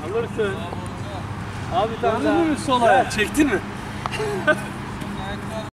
Alırsın. Abi tamam. Gördün mü sola? Çektin mi?